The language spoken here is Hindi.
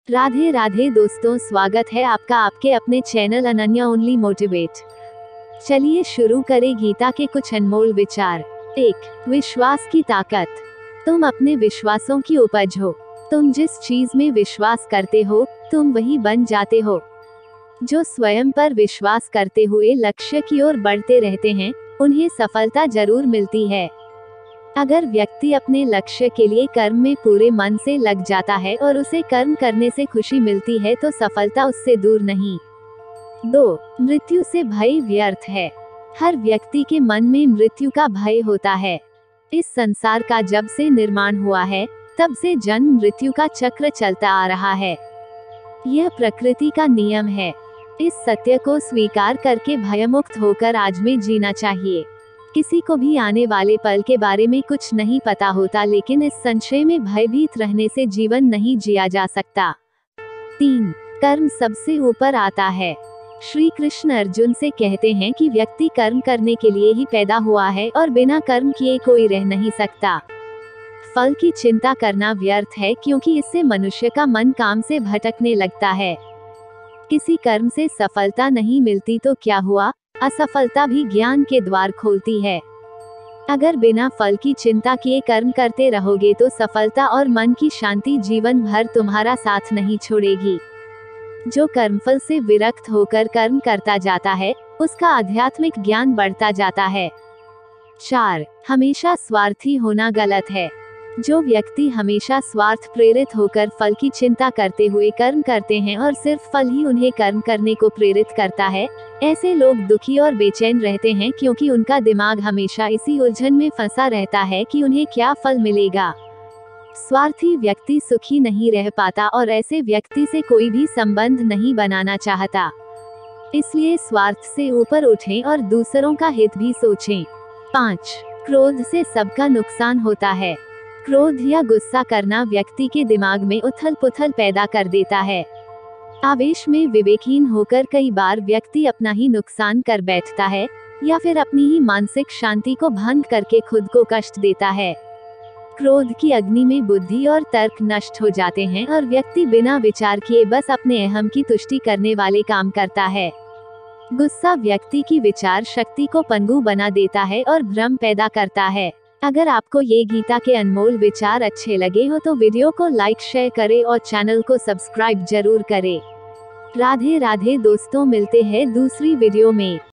राधे राधे दोस्तों, स्वागत है आपका आपके अपने चैनल अनन्या ओनली मोटिवेट। चलिए शुरू करें गीता के कुछ अनमोल विचार। 1. विश्वास की ताकत। तुम अपने विश्वासों की उपज हो। तुम जिस चीज में विश्वास करते हो तुम वही बन जाते हो। जो स्वयं पर विश्वास करते हुए लक्ष्य की ओर बढ़ते रहते हैं उन्हें सफलता जरूर मिलती है। अगर व्यक्ति अपने लक्ष्य के लिए कर्म में पूरे मन से लग जाता है और उसे कर्म करने से खुशी मिलती है तो सफलता उससे दूर नहीं। 2. मृत्यु से भय व्यर्थ है। हर व्यक्ति के मन में मृत्यु का भय होता है। इस संसार का जब से निर्माण हुआ है तब से जन्म मृत्यु का चक्र चलता आ रहा है। यह प्रकृति का नियम है। इस सत्य को स्वीकार करके भयमुक्त होकर आज में जीना चाहिए। किसी को भी आने वाले पल के बारे में कुछ नहीं पता होता, लेकिन इस संशय में भयभीत रहने से जीवन नहीं जिया जा सकता। 3. कर्म सबसे ऊपर आता है। श्री कृष्ण अर्जुन से कहते हैं कि व्यक्ति कर्म करने के लिए ही पैदा हुआ है और बिना कर्म किए कोई रह नहीं सकता। फल की चिंता करना व्यर्थ है क्योंकि इससे मनुष्य का मन काम से भटकने लगता है। किसी कर्म से सफलता नहीं मिलती तो क्या हुआ, असफलता भी ज्ञान के द्वार खोलती है। अगर बिना फल की चिंता किए कर्म करते रहोगे तो सफलता और मन की शांति जीवन भर तुम्हारा साथ नहीं छोड़ेगी। जो कर्मफल से विरक्त होकर कर्म करता जाता है उसका आध्यात्मिक ज्ञान बढ़ता जाता है। 4. हमेशा स्वार्थी होना गलत है। जो व्यक्ति हमेशा स्वार्थ प्रेरित होकर फल की चिंता करते हुए कर्म करते हैं और सिर्फ फल ही उन्हें कर्म करने को प्रेरित करता है, ऐसे लोग दुखी और बेचैन रहते हैं क्योंकि उनका दिमाग हमेशा इसी उलझन में फंसा रहता है कि उन्हें क्या फल मिलेगा। स्वार्थी व्यक्ति सुखी नहीं रह पाता और ऐसे व्यक्ति से कोई भी संबंध नहीं बनाना चाहता। इसलिए स्वार्थ से ऊपर उठें और दूसरों का हित भी सोचें। 5. क्रोध से सबका नुकसान होता है। क्रोध या गुस्सा करना व्यक्ति के दिमाग में उथल पुथल पैदा कर देता है। आवेश में विवेकहीन होकर कई बार व्यक्ति अपना ही नुकसान कर बैठता है या फिर अपनी ही मानसिक शांति को भंग करके खुद को कष्ट देता है। क्रोध की अग्नि में बुद्धि और तर्क नष्ट हो जाते हैं और व्यक्ति बिना विचार किए बस अपने अहम की तुष्टि करने वाले काम करता है। गुस्सा व्यक्ति की विचार शक्ति को पंगु बना देता है और भ्रम पैदा करता है। अगर आपको ये गीता के अनमोल विचार अच्छे लगे हो तो वीडियो को लाइक शेयर करें और चैनल को सब्सक्राइब जरूर करें। राधे राधे दोस्तों, मिलते हैं दूसरी वीडियो में।